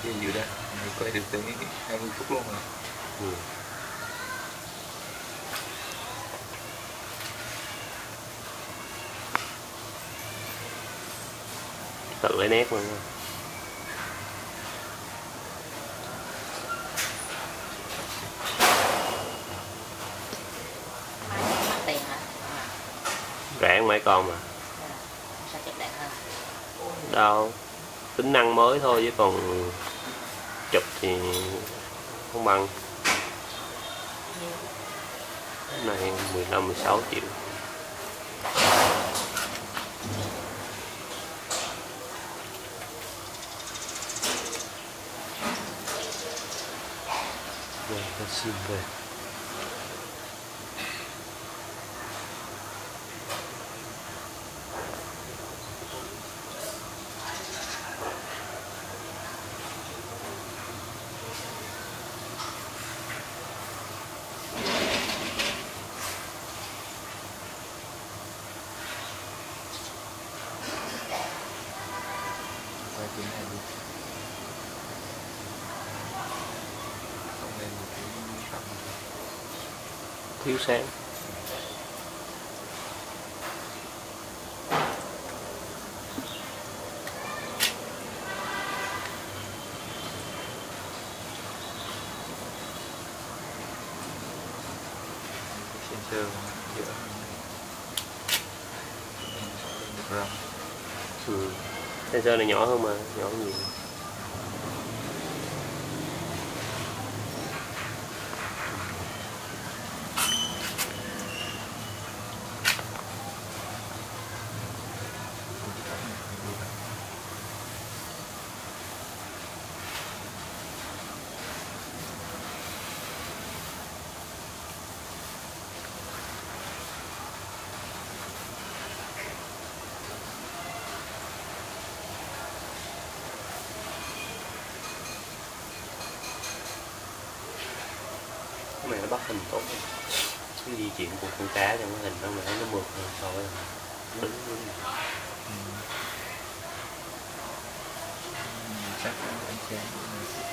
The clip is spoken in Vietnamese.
kia dự đây mình quay được tới 20 phút luôn rồi. Tự lấy nét luôn. Rẻ mấy con mà. Sao chụp đẹp hơn? Đâu, tính năng mới thôi chứ còn chụp thì không bằng. Cái này 15-16 triệu. Rồi ta xin về. Quay tiếng này đi. Không lên một cái cặp. Thiếu sáng. Sensor giữa được RAM. Sensor này nhỏ hơn mà, nhỏ hơn nhiều. Cái này nó bắt hình tốt. Cái di chuyển của con cá trong cái hình đó mà thấy nó mượt hơn so với đứng luôn. Chắc là anh xem